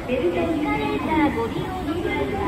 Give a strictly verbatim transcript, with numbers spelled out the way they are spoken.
ベルトエスカレーターご利用の際は